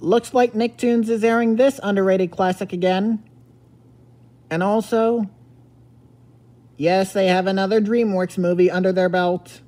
looks like Nicktoons is airing this underrated classic again. And also, yes, they have another DreamWorks movie under their belt.